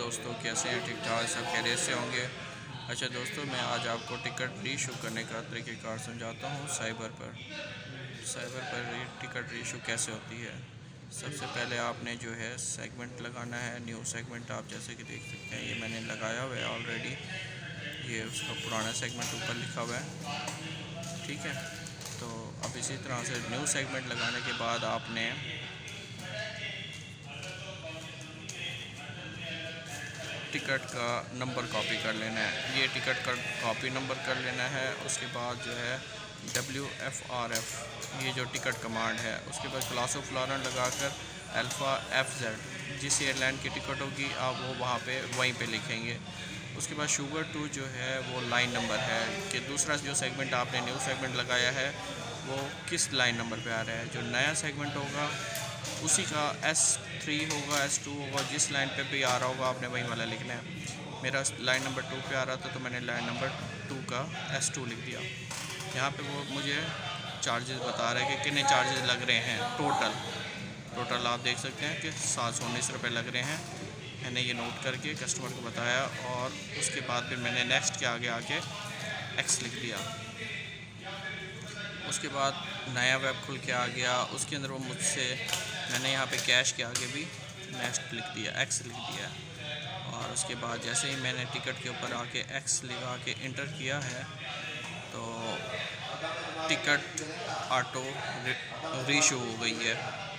दोस्तों, कैसे हैं? ठीक ठाक सब खैरियत से होंगे। अच्छा दोस्तों, मैं आज आपको टिकट रीइशू करने का तरीक़ेकार समझाता हूँ। साइबर पर टिकट रीइशू कैसे होती है। सबसे पहले आपने जो है सेगमेंट लगाना है, न्यू सेगमेंट। आप जैसे कि देख सकते हैं, ये मैंने लगाया हुआ है ऑलरेडी। ये उसका पुराना सेगमेंट ऊपर लिखा हुआ है, ठीक है। तो अब इसी तरह से न्यू सेगमेंट लगाने के बाद आपने टिकट का नंबर कॉपी कर लेना है। ये टिकट का कॉपी नंबर कर लेना है। उसके बाद जो है WFRF, ये जो टिकट कमांड है, उसके बाद क्लास ऑफ फ्लोरेंस लगाकर अल्फ़ा FZ जिस एयरलाइन की टिकट होगी आप वो वहाँ पे वहीं पे लिखेंगे। उसके बाद शुगर 2 जो है वो लाइन नंबर है कि दूसरा जो सेगमेंट आपने न्यू सेगमेंट लगाया है वो किस लाइन नंबर पे आ रहा है। जो नया सेगमेंट होगा उसी का S3 होगा, S2 होगा, जिस लाइन पे भी आ रहा होगा आपने वही वाला लिखना है। मेरा लाइन नंबर 2 पे आ रहा था तो मैंने लाइन नंबर 2 का S2 लिख दिया। यहाँ पे वो मुझे चार्जेस बता रहे हैं कि कितने चार्जेस लग रहे हैं। टोटल आप देख सकते हैं कि 719 रुपये लग रहे हैं। मैंने ये नोट करके कस्टमर को बताया और उसके बाद फिर मैंने नेक्स्ट के आगे X लिख दिया। उसके बाद नया वेब खुल के आ गया। उसके अंदर वो मुझसे मैंने यहाँ पे कैश के आगे भी नेक्स्ट लिख दिया, X लिख दिया। और उसके बाद जैसे ही मैंने टिकट के ऊपर आके X लगा के इंटर किया है तो टिकट ऑटो रीइशू हो गई है।